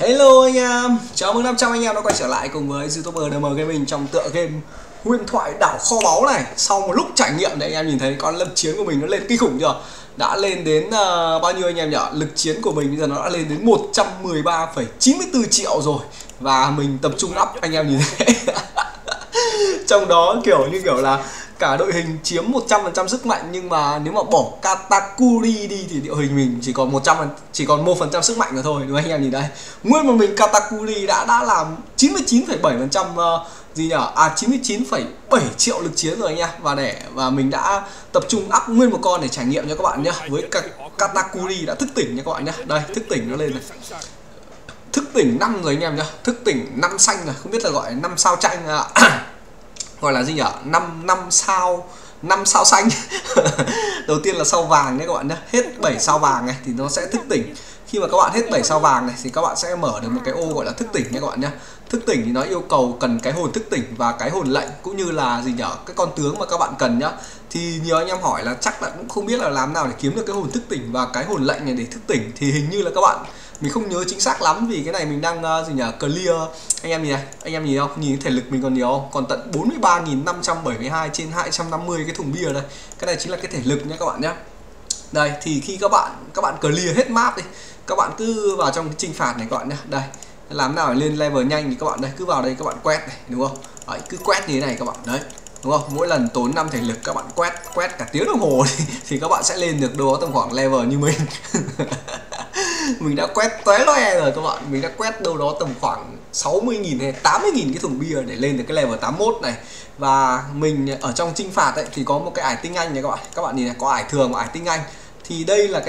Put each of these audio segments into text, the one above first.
Hello anh em, chào mừng 500 anh em đã quay trở lại cùng với YouTuber DM Gaming trong tựa game huyền thoại đảo kho báu này. Sau một lúc trải nghiệm thì anh em nhìn thấy con lực chiến của mình nó lên kinh khủng chưa? Đã lên đến bao nhiêu anh em nhỉ? Lực chiến của mình bây giờ nó đã lên đến 113,94 triệu rồi. Và mình tập trung up anh em nhìn thấy. Trong đó kiểu là cả đội hình chiếm 100% sức mạnh, nhưng mà nếu mà bỏ Katakuri đi thì đội hình mình chỉ còn 1% sức mạnh rồi thôi, đúng không anh em nhìn đây. Nguyên một mình Katakuri đã làm 99,7% gì nhỉ? 99,7 triệu lực chiến rồi anh em. Và mình đã tập trung up nguyên một con để trải nghiệm cho các bạn nhá. Với Katakuri đã thức tỉnh nha các bạn nhá. Đây, thức tỉnh nó lên này. Thức tỉnh 5 rồi anh em nhá. Thức tỉnh 5 xanh rồi, không biết là gọi 5 sao chanh gọi là gì nhỉ? 5 sao xanh. Đầu tiên là sao vàng nhé các bạn nhé. Hết 7 sao vàng này thì nó sẽ thức tỉnh. Khi mà các bạn hết 7 sao vàng này thì các bạn sẽ mở được một cái ô gọi là thức tỉnh nha các bạn nhé. Thức tỉnh thì nó yêu cầu cần cái hồn thức tỉnh và cái hồn lệnh, cũng như là gì nhỉ? Cái con tướng mà các bạn cần nhá. Thì nhiều anh em hỏi là chắc là cũng không biết là làm nào để kiếm được cái hồn thức tỉnh và cái hồn lệnh này để thức tỉnh. Thì hình như là các bạn, mình không nhớ chính xác lắm vì cái này mình đang gì nhỉ, clear. Anh em nhìn này, anh em nhìn không? Nhìn thể lực mình còn nhiều không? Còn tận 43.572 trên 250 cái thùng bia đây. Cái này chính là cái thể lực nha các bạn nhé. Đây thì khi các bạn clear hết map đi, các bạn cứ vào trong cái chinh phạt này các bạn nhé. Đây, làm nào để lên level nhanh thì các bạn đây, cứ vào đây các bạn quét này, đúng không? Đấy, cứ quét như thế này các bạn đấy, đúng không? Mỗi lần tốn 5 thể lực các bạn quét cả tiếng đồng hồ thì các bạn sẽ lên được đâu đó tầm khoảng level như mình. Mình đã quét tóe loe rồi các bạn, mình đã quét đâu đó tầm khoảng 60.000 hay 80.000 cái thùng bia để lên được cái level 81 này. Và mình ở trong chinh phạt ấy thì có một cái ải tinh anh này các bạn nhìn này, có ải thường và ải tinh anh. Thì đây là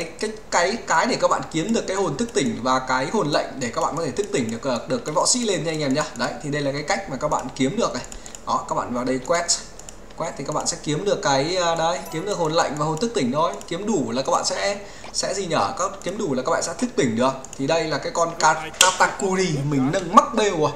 cái để các bạn kiếm được cái hồn thức tỉnh và cái hồn lệnh để các bạn có thể thức tỉnh được cái võ sĩ lên nha anh em nhá. Đấy thì đây là cái cách mà các bạn kiếm được này. Đó, các bạn vào đây quét thì các bạn sẽ kiếm được cái đấy, kiếm được hồn lệnh và hồn thức tỉnh thôi. Kiếm đủ là các bạn sẽ gì nhở, kiếm đủ là các bạn sẽ thức tỉnh được. Thì đây là cái con Katakuri mình nâng mắc bêu rồi.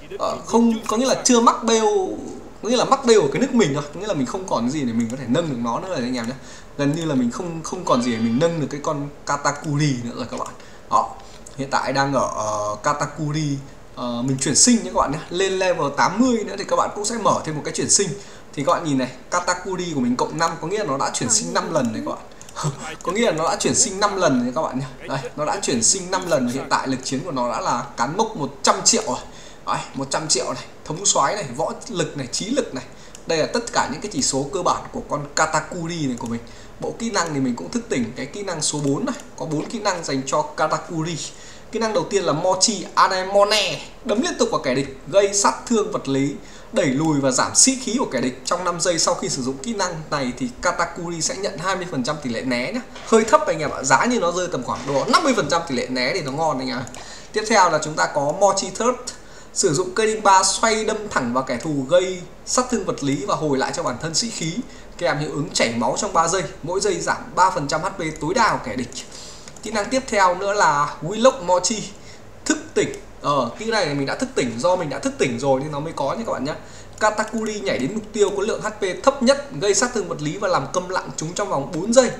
Không có nghĩa là chưa mắc bêu, có nghĩa là mắc bêu ở cái nước mình thôi, có nghĩa là mình không còn gì để mình có thể nâng được nó nữa rồi anh em nhé. Gần như là mình không còn gì để mình nâng được cái con Katakuri nữa rồi các bạn. Đó, hiện tại đang ở Katakuri, mình chuyển sinh nhé các bạn nhé. Lên level 80 nữa thì các bạn cũng sẽ mở thêm một cái chuyển sinh. Thì các bạn nhìn này, Katakuri của mình cộng 5 có nghĩa là nó đã chuyển sinh 5 lần này các bạn. Có nghĩa là nó đã chuyển sinh 5 lần này các bạn nhé. Đây, nó đã chuyển sinh 5 lần và hiện tại lực chiến của nó đã là cán mốc 100 triệu rồi. Đấy, 100 triệu này, thống soái này, võ lực này, trí lực này. Đây là tất cả những cái chỉ số cơ bản của con Katakuri này của mình. Bộ kỹ năng thì mình cũng thức tỉnh cái kỹ năng số 4 này, có 4 kỹ năng dành cho Katakuri. Kỹ năng đầu tiên là Mochi Anemone, đấm liên tục vào kẻ địch, gây sát thương vật lý, đẩy lùi và giảm sĩ khí của kẻ địch trong 5 giây. Sau khi sử dụng kỹ năng này thì Katakuri sẽ nhận 20% tỷ lệ né nhé. Hơi thấp anh em ạ, giá như nó rơi tầm khoảng độ 50% tỷ lệ né thì nó ngon anh em. Tiếp theo là chúng ta có Mochi Third, sử dụng cây đinh 3 xoay đâm thẳng vào kẻ thù, gây sát thương vật lý và hồi lại cho bản thân sĩ khí, kèm hiệu ứng chảy máu trong 3 giây, mỗi giây giảm 3% HP tối đa của kẻ địch. Kỹ năng tiếp theo nữa là Willock Mochi, thức tỉnh. Kỹ này mình đã thức tỉnh, do mình đã thức tỉnh rồi nên nó mới có nha các bạn nhé. Katakuri nhảy đến mục tiêu có lượng HP thấp nhất, gây sát thương vật lý và làm câm lặng chúng trong vòng 4 giây.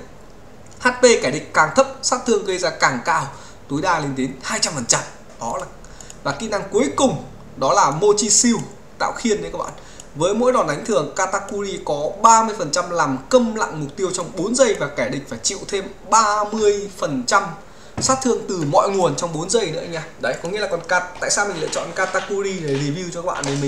HP kẻ địch càng thấp, sát thương gây ra càng cao, tối đa lên đến 200%. Đó là. Và kỹ năng cuối cùng đó là Mochi Shield, tạo khiên đấy các bạn. Với mỗi đòn đánh thường, Katakuri có 30% làm câm lặng mục tiêu trong 4 giây và kẻ địch phải chịu thêm 30% sát thương từ mọi nguồn trong 4 giây nữa anh em. Đấy, có nghĩa là tại sao mình lựa chọn Katakuri để review cho các bạn thì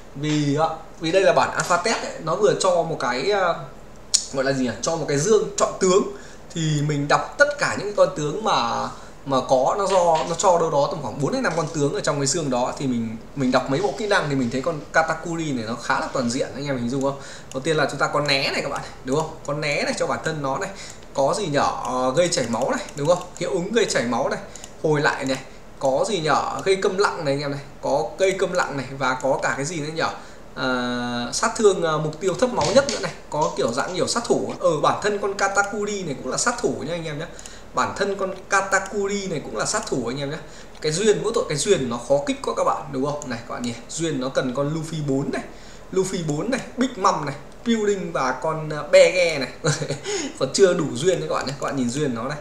vì đây là bản alpha test ấy, nó vừa cho một cái gọi là gì nhỉ? Cho một cái dương chọn tướng thì mình đọc tất cả những con tướng mà có nó cho đâu đó tầm khoảng 4 đến 5 con tướng ở trong cái xương đó, thì mình đọc mấy bộ kỹ năng thì mình thấy con Katakuri này nó khá là toàn diện anh em hình dung không? Đầu tiên là chúng ta có né này các bạn, đúng không? Có né này cho bản thân nó này, có gì nhở, gây chảy máu này, đúng không? Hiệu ứng gây chảy máu này, hồi lại này, có gì nhở, gây câm lặng này anh em này, có gây câm lặng này, và có cả cái gì nữa nhở, sát thương mục tiêu thấp máu nhất nữa này, có kiểu dạng nhiều sát thủ. Bản thân con Katakuri này cũng là sát thủ nha anh em nhé. Bản thân con Katakuri này cũng là sát thủ anh em nhé. Cái duyên, mỗi tội cái duyên nó khó kích quá các bạn, đúng không? Này các bạn nhìn, duyên nó cần con Luffy 4 này, Big Mom này, Building và con Bege này. Còn chưa đủ duyên đấy các bạn nhé. Các bạn nhìn duyên nó này.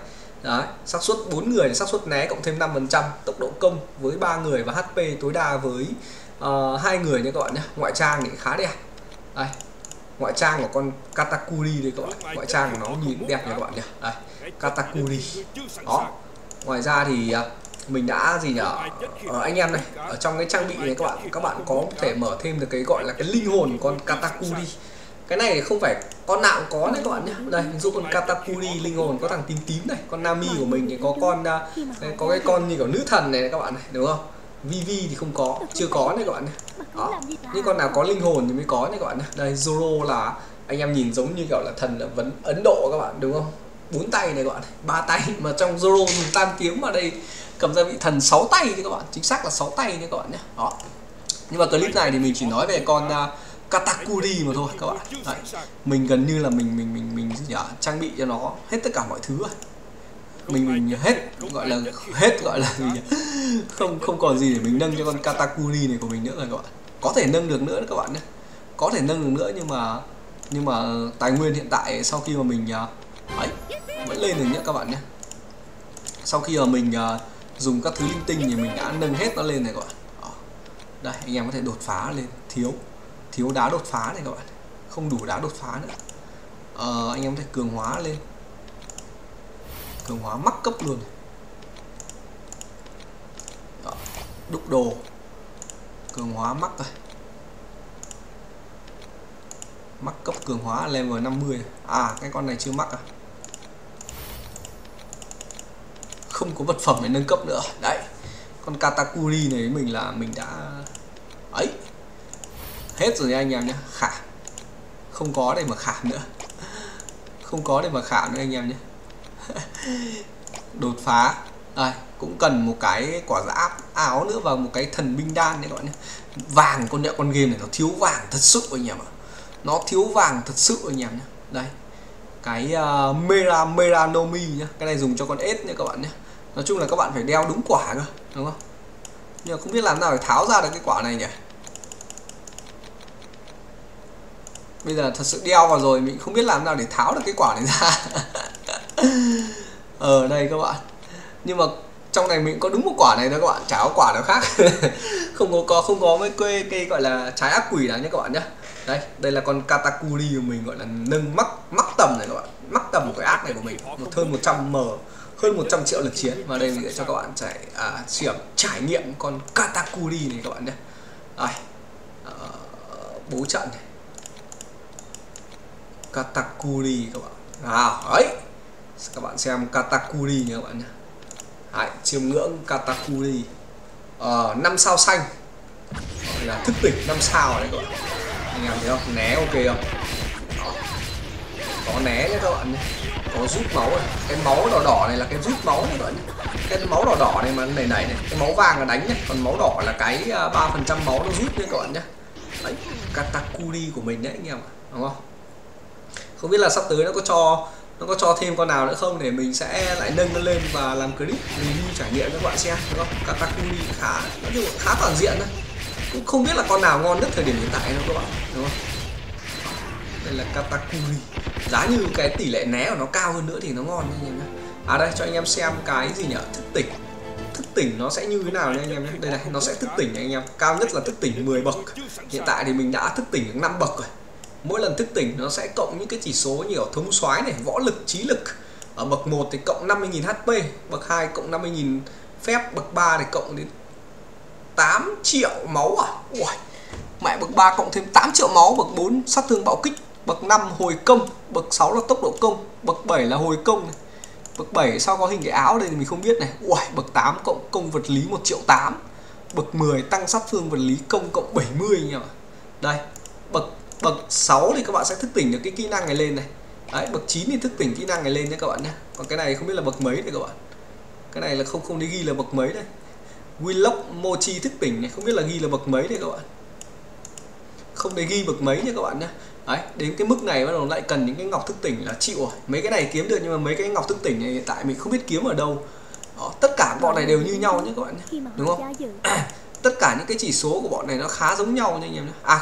Đấy, xác suất 4 người, xác suất né cộng thêm 5%, tốc độ công với 3 người và HP tối đa với 2 người nha các bạn nhé. Ngoại trang thì khá đẹp. Đây, ngoại trang của con Katakuri đây các bạn. Ngoại trang của nó nhìn đẹp nha các bạn nhé. Đây, Katakuri. Đó. Ngoài ra thì mình đã gì nhở, anh em này, ở trong cái trang bị này các bạn có thể mở thêm được cái gọi là cái linh hồn con Katakuri. Cái này không phải con nào cũng có đấy các bạn nhé. Đây, ví dụ con Katakuri linh hồn có thằng tím tím này, con Nami của mình thì có con có cái con như kiểu nữ thần này các bạn này, đúng không? Vivi thì không có, chưa có này các bạn này. Đó. Những con nào có linh hồn thì mới có này các bạn này. Đây, Zoro là anh em nhìn giống như kiểu là thần ở vấn Ấn Độ các bạn, đúng không? 4 tay này các bạn này, 3 tay mà trong Zoro dùng tam kiếm mà đây cầm ra vị thần 6 tay đấy các bạn, chính xác là 6 tay nha các bạn nhé. Đó. Nhưng mà clip này thì mình chỉ nói về con Katakuri mà thôi các bạn. Đấy. Mình gần như là mình gì nhỉ? Trang bị cho nó hết tất cả mọi thứ rồi. Mình hết gọi là gì nhỉ? Không còn gì để mình nâng cho con Katakuri này của mình nữa rồi các bạn. Có thể nâng được nữa các bạn nhé. Có thể nâng được nữa nhưng mà tài nguyên hiện tại sau khi mà mình ấy vẫn lên được nhé các bạn nhé. Sau khi mà mình dùng các thứ linh tinh thì mình đã nâng hết nó lên này các bạn. Đó. Đây, anh em có thể đột phá lên, thiếu đá đột phá này các bạn, không đủ đá đột phá nữa. Anh em có thể cường hóa lên, cường hóa mắc cấp luôn. Đó. Đúc đồ, cường hóa mắc rồi, mắc cấp cường hóa level 50. Cái con này chưa mắc à, không có vật phẩm để nâng cấp nữa. Đấy, con Katakuri này mình đã ấy hết rồi nha anh em nhé. Khả không có để mà khảm nữa, không có để mà khảm nữa anh em nhé. Đột phá đây cũng cần một cái quả giáp áo nữa và một cái thần binh đan đấy các bạn nhé. Vàng, con game này nó thiếu vàng thật sự anh em ạ, nó thiếu vàng thật sự anh em nhé. Đây cái Meranomi nhá, cái này dùng cho con ếch nha các bạn nhé. Nói chung là các bạn phải đeo đúng quả cơ, đúng không? Nhưng mà không biết làm nào để tháo ra được cái quả này nhỉ. Bây giờ thật sự đeo vào rồi mình không biết làm nào để tháo được cái quả này ra. Ở đây các bạn. Nhưng mà trong này mình có đúng một quả này thôi các bạn, chả có quả nào khác. không có mấy cây gọi là trái ác quỷ nào nhé các bạn nhé. Đây là con Katakuri của mình, gọi là nâng mắc tầm này các bạn, mắc tầm của cái ác này của mình, hơn 100 triệu lực chiến. Và đây mình để cho các bạn trải nghiệm con Katakuri này các bạn nhé. Đây, bố trận này. Katakuri các bạn. Đấy. Các bạn xem Katakuri nha các bạn nhé. Đấy, chiêm ngưỡng Katakuri. 5 sao xanh. Đây là thức tỉnh 5 sao đấy các bạn. Anh em thấy không? Né ok không? Đó. Có né nhé các bạn nhé. Có rút máu này. Cái máu đỏ đỏ này là cái rút máu này các bạn nhé. Cái máu đỏ đỏ này mà này, cái máu vàng là đánh nhé. Còn máu đỏ là cái 3% máu nó rút nhé các bạn nhé. Đấy, Katakuri của mình đấy anh em ạ, đúng không? Không biết là sắp tới nó có cho thêm con nào nữa không để mình sẽ lại nâng nó lên và làm clip review trải nghiệm cho các bạn xem, đúng không? Katakuri khá toàn diện thôi. Cũng không biết là con nào ngon nhất thời điểm hiện tại đâu các bạn, đúng không? Đây là Katakuri. Giá như cái tỷ lệ né của nó cao hơn nữa thì nó ngon nha anh em nhé. Đây cho anh em xem cái gì nhỉ? Thức tỉnh nó sẽ như thế nào nha anh em nhé. Đây này, nó sẽ thức tỉnh anh em. Cao nhất là thức tỉnh 10 bậc. Hiện tại thì mình đã thức tỉnh được 5 bậc rồi. Mỗi lần thức tỉnh nó sẽ cộng những cái chỉ số như ở thống soái này, võ lực, trí lực. Ở bậc 1 thì cộng 50.000 HP, bậc 2 cộng 50.000 phép, bậc 3 thì cộng đến 8 triệu máu à. Ui, mẹ, bậc 3 cộng thêm 8 triệu máu, bậc 4 sát thương bạo kích, bậc 5 hồi công, bậc 6 là tốc độ công, bậc 7 là hồi công này. Bậc 7 sao có hình cái áo đây thì mình không biết này. Ui, bậc 8 cộng công vật lý 1.8 triệu. Bậc 10 tăng sát thương vật lý công cộng 70 nha. Đây, bậc 6 thì các bạn sẽ thức tỉnh được cái kỹ năng này lên này. Đấy, bậc 9 thì thức tỉnh kỹ năng này lên nhé các bạn nhé. Còn cái này không biết là bậc mấy đây các bạn. Cái này là không đi ghi là bậc mấy đây. Willock Mochi thức tỉnh này, không biết là ghi là bậc mấy đây các bạn. Không để ghi bậc mấy nha các bạn nhé. Đấy, đến cái mức này bắt đầu lại cần những cái ngọc thức tỉnh là chịu rồi. Mấy cái này kiếm được nhưng mà mấy cái ngọc thức tỉnh này hiện tại mình không biết kiếm ở đâu. Đó, tất cả bọn này đều như nhau nhé các bạn nhé. Đúng không? Tất cả những cái chỉ số của bọn này nó khá giống nhau nha anh em nhé. Không,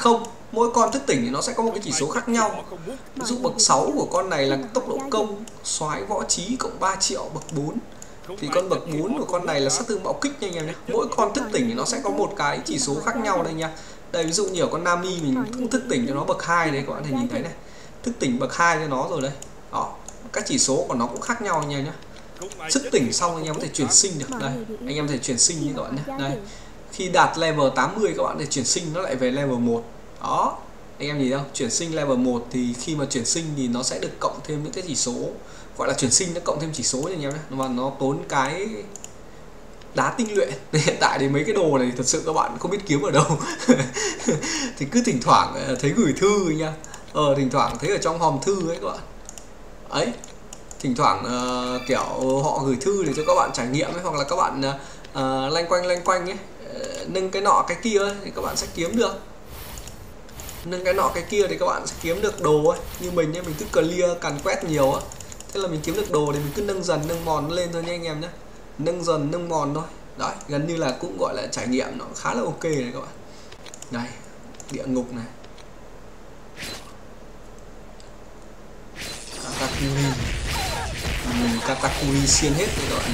mỗi con thức tỉnh thì nó sẽ có một cái chỉ số khác nhau. Ví dụ bậc 6 của con này là tốc độ công, soái võ trí cộng 3 triệu bậc 4. Thì con bậc 4 của con này là sát thương bạo kích nha anh em nhé. Mỗi con thức tỉnh thì nó sẽ có một cái chỉ số khác nhau đây nha. Đây ví dụ như ở con Nami mình cũng thức tỉnh cho nó bậc 2 đấy, các bạn thể nhìn thấy này. Thức tỉnh bậc 2 cho nó rồi đấy. Đó, các chỉ số của nó cũng khác nhau anh em nhé. Thức tỉnh xong anh em có thể chuyển sinh được. Đây, anh em có thể chuyển sinh như các bạn nhé. Đây. Khi đạt level 80 các bạn để chuyển sinh nó lại về level 1. Đó. Anh em nhìn không? Chuyển sinh level 1 thì khi mà chuyển sinh thì nó sẽ được cộng thêm những cái chỉ số, gọi là chuyển sinh nó cộng thêm chỉ số nha anh em nhé. Mà nó tốn cái đá tinh luyện. Hiện tại thì mấy cái đồ này thật sự các bạn không biết kiếm ở đâu. Thì cứ thỉnh thoảng thấy gửi thư nha. Thỉnh thoảng thấy ở trong hòm thư ấy các bạn. Ấy. Thỉnh thoảng kiểu họ gửi thư để cho các bạn trải nghiệm ấy, hoặc là các bạn lanh quanh ấy, nâng cái nọ cái kia ấy, thì các bạn sẽ kiếm được. Nâng cái nọ cái kia thì các bạn sẽ kiếm được đồ ấy. Như mình nhé, mình cứ clear càn quét nhiều á, thế là mình kiếm được đồ thì mình cứ nâng dần nâng mòn nó lên thôi nha anh em nhé. Nâng dần nâng mòn thôi. Đấy, gần như là cũng gọi là trải nghiệm nó khá là ok này các bạn. Đây, địa ngục này. Mình Katakuri xiên hết rồi các bạn.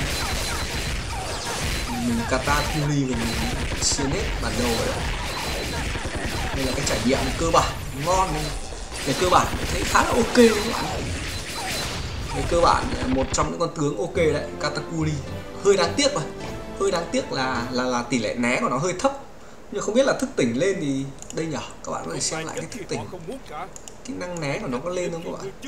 Mình Katakuri mình xiên hết bản đồ rồi. Đây là cái trải nghiệm cơ bản ngon này. Về cơ bản thấy khá là ok đấy các bạn. Về cơ bản một trong những con tướng ok đấy, Katakuri. Hơi đáng tiếc mà. Hơi đáng tiếc là tỷ lệ né của nó hơi thấp. Nhưng không biết là thức tỉnh lên thì đây nhở, các bạn có thể xem lại cái thức tỉnh. Kỹ năng né của nó có lên không các bạn?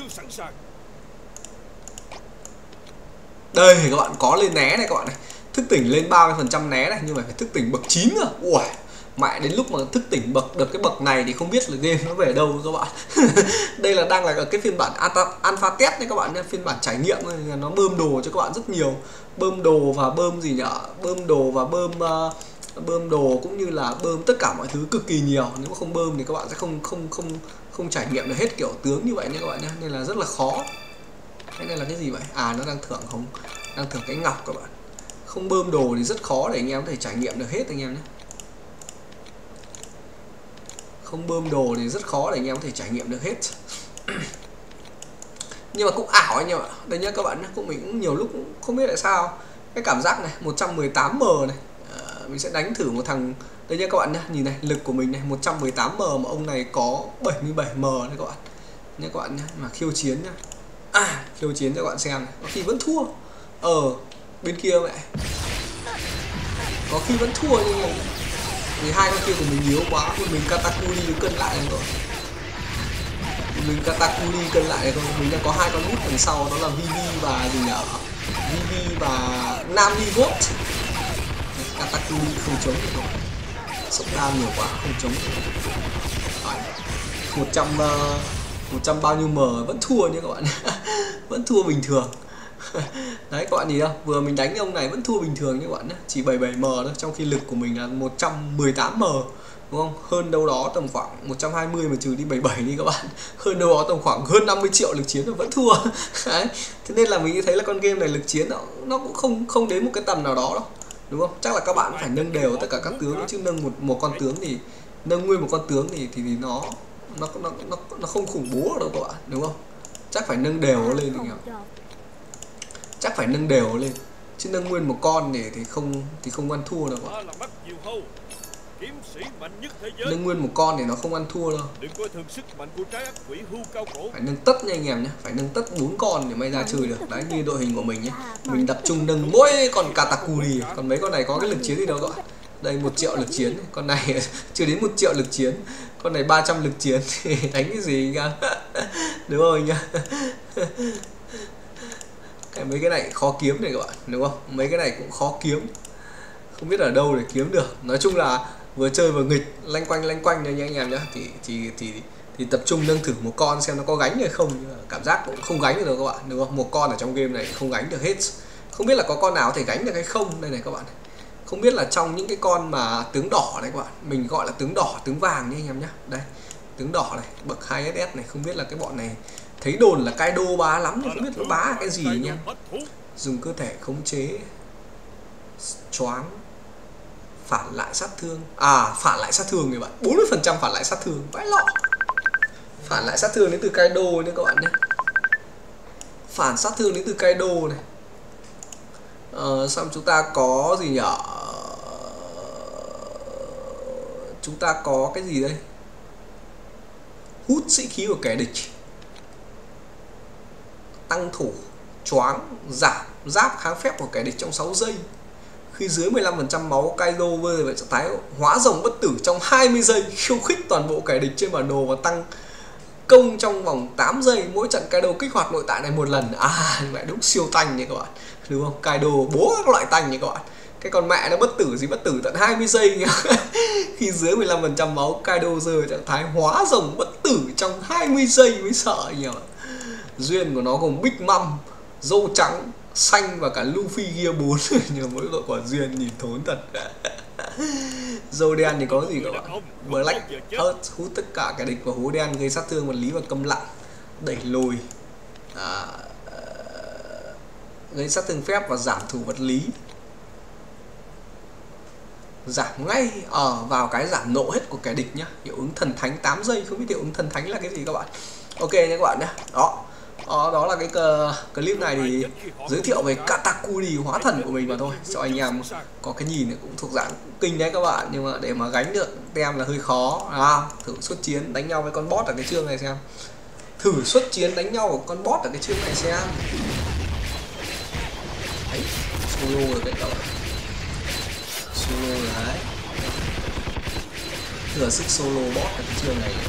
Đây thì các bạn có lên né này các bạn này. Thức tỉnh lên 30% né này, nhưng mà phải thức tỉnh bậc 9 rồi. Ui, mẹ đến lúc mà thức tỉnh bậc được cái bậc này thì không biết là game nó về đâu các bạn. Đây là đang là ở cái phiên bản alpha test đấy các bạn nhé, phiên bản trải nghiệm là nó bơm đồ cho các bạn rất nhiều. Bơm đồ và bơm gì nhở? Bơm đồ và bơm đồ cũng như là bơm tất cả mọi thứ cực kỳ nhiều. Nếu mà không bơm thì các bạn sẽ không trải nghiệm được hết kiểu tướng như vậy nha các bạn nhé, nên là rất là khó. Cái này là cái gì vậy? À, nó đang thưởng không? Đang thưởng cái ngọc các bạn. Không bơm đồ thì rất khó để anh em có thể trải nghiệm được hết anh em nhé. Không bơm đồ thì rất khó để anh em có thể trải nghiệm được hết. Nhưng mà cũng ảo anh em ạ. Đây nhá các bạn nhé, mình cũng nhiều lúc cũng không biết tại sao cái cảm giác này 118m này, mình sẽ đánh thử một thằng. Đây nhá các bạn nhé, nhìn này, lực của mình này 118m mà ông này có 77m đấy các bạn. Nhá các bạn nhé, mà khiêu chiến nhá. Khiêu chiến cho các bạn xem này, có khi vẫn thua. Bên kia mẹ, có khi vẫn thua nhưng mà vì hai con kia của mình yếu quá, mình Katakuri cân lại rồi. Mình Katakuri cân lại rồi, mình đang có hai con bút đằng sau, đó là Vivi và gì nhở? Vivi và Nami Goat. Katakuri không chống được rồi. Sốc đam nhiều quá, không chống được. 100 bao nhiêu m vẫn thua nha các bạn. Vẫn thua bình thường. Đấy các bạn nhìn không? Vừa mình đánh ông này vẫn thua bình thường như các bạn nhé, chỉ 77m thôi, trong khi lực của mình là 118m, đúng không? Hơn đâu đó tầm khoảng 120 mà trừ đi 77 đi các bạn. Hơn đâu đó tầm khoảng hơn 50 triệu lực chiến mà vẫn thua. Đấy. Thế nên là mình thấy là con game này lực chiến nó cũng không đến một cái tầm nào đó đâu, đúng không? Chắc là các bạn phải nâng đều tất cả các tướng, chứ nâng một con tướng thì nâng nguyên một con tướng thì nó không khủng bố ở đâu các bạn, đúng không? Chắc phải nâng đều lên thì chắc phải nâng đều lên, chứ nâng nguyên một con thì không ăn thua đâu. Nâng nguyên một con thì nó không ăn thua đâu. Phải nâng tất nha anh em nhé, phải nâng tất 4 con để may ra chơi được. Đấy, như đội hình của mình nhé, mình tập trung nâng mỗi con Katakuri, còn mấy con này có cái lực chiến gì đâu các bạn. Đây 1 triệu lực chiến, con này chưa đến 1 triệu lực chiến, con này 300 lực chiến thì đánh cái gì nhá. Đúng rồi nhá. Mấy cái này khó kiếm này các bạn, đúng không? Mấy cái này cũng khó kiếm, không biết ở đâu để kiếm được. Nói chung là vừa chơi vừa nghịch, lanh quanh nha anh em nhé. Thì tập trung nâng thử một con xem nó có gánh hay không. Nhưng mà cảm giác cũng không gánh được đâu các bạn, đúng không? Một con ở trong game này không gánh được hết. Không biết là có con nào có thể gánh được hay không. Đây này các bạn, không biết là trong những cái con mà tướng đỏ này các bạn, mình gọi là tướng đỏ, tướng vàng nha anh em nhé. Đây, tướng đỏ này, bậc 2SS này, không biết là cái bọn này thấy đồn là Kaido bá lắm, nhưng không biết nó bá cái gì nha. Dùng cơ thể khống chế, choáng, phản lại sát thương. Phản lại sát thương người bạn, 40% phản lại sát thương, vãi lọ. Phản lại sát thương đến từ Kaido nhé các bạn nhé. Phản sát thương đến từ Kaido này. Xong chúng ta có gì nhỉ? Chúng ta có cái gì đây? Hút sĩ khí của kẻ địch, tăng thủ, choáng, giảm giáp kháng phép của kẻ địch trong 6 giây. Khi dưới 15% máu, Kaido rơi vào trạng thái hóa rồng bất tử trong 20 giây, khiêu khích toàn bộ kẻ địch trên bản đồ và tăng công trong vòng 8 giây. Mỗi trận Kaido kích hoạt nội tại này một lần. Mẹ đúng siêu tanh nha các bạn, đúng không? Kaido bố các loại tanh nha các bạn. Cái con mẹ nó bất tử gì bất tử tận 20 giây nhá. Khi dưới 15% máu, Kaido rơi vào trạng thái hóa rồng bất tử trong 20 giây mới sợ nhỉ. Duyên của nó gồm Big Mom, dâu trắng, xanh và cả Luffy Gear 4. Nhưng mỗi đội quả duyên nhìn thốn thật. Dâu đen thì có gì các bạn? Black Earth hút tất cả kẻ địch vào hố đen, gây sát thương vật lý và câm lặng, đẩy lùi, gây sát thương phép và giảm thủ vật lý. Giảm ngay vào cái giảm nộ hết của kẻ địch nhá. Hiệu ứng thần thánh 8 giây. Không biết hiệu ứng thần thánh là cái gì các bạn. Ok nha các bạn nhé. Đó là cái clip này thì giới thiệu về Katakuri hóa thần của mình mà thôi, cho anh em có cái nhìn cũng thuộc dạng kinh đấy các bạn. Nhưng mà để mà gánh được tem là hơi khó. Thử xuất chiến đánh nhau với con boss ở cái chương này xem. Thử xuất chiến đánh nhau với con boss ở cái chương này xem. Đấy, solo rồi đấy các bạn. Solo đấy. Thừa sức solo boss ở cái chương này.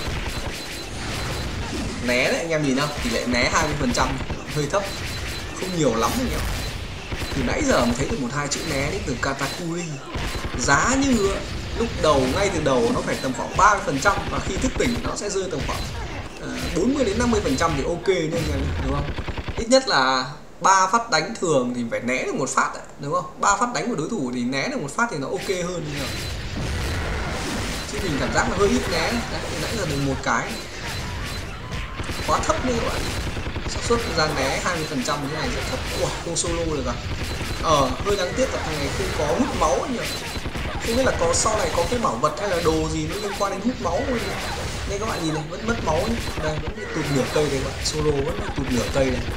Né đấy anh em nhìn không? Tỷ lệ né 20%, hơi thấp, không nhiều lắm anh em. Từ nãy giờ mình thấy được 1-2 chữ né đến từ Katakuri. Giá như lúc đầu, ngay từ đầu nó phải tầm khoảng 30%, và khi thức tỉnh nó sẽ rơi tầm khoảng 40-50% thì ok nên anh em, đúng không? Ít nhất là 3 phát đánh thường thì phải né được một phát đấy, đúng không? 3 phát đánh của đối thủ thì né được một phát thì nó ok hơn nhỉ. Chứ mình cảm giác là hơi ít né. Đấy, nãy giờ được một cái quá thấp như các bạn. Xác suất ra né 20% như này rất thấp. Không solo được à? Hơi đáng tiếc là thằng này không có hút máu nhỉ. Không biết là có sau này có cái bảo vật hay là đồ gì nó liên quan đến hút máu không nhỉ? Đây các bạn nhìn này, vẫn mất máu nhỉ. Đây vẫn bị tụt nửa cây đây các bạn. Solo vẫn bị tụt nửa cây này.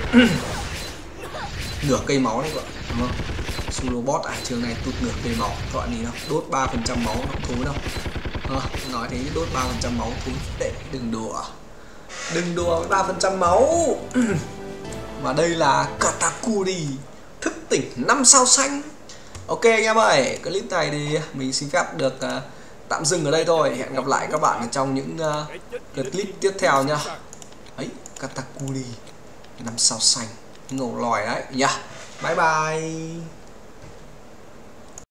Nửa cây máu đấy các bạn, đúng không? Solo boss trường này tụt nửa cây máu các bạn nhìn không? Đốt 3% máu nó không thối đâu. Nói thế đốt 3% máu thối tệ, đừng đùa. Đừng đùa với 3% máu. Và đây là Katakuri thức tỉnh 5 sao xanh. Ok anh em ơi, clip này thì mình xin phép được tạm dừng ở đây thôi. Hẹn gặp lại các bạn ở trong những clip tiếp theo nha. Ấy, Katakuri 5 sao xanh, ngầu lòi đấy nhá. Bye bye.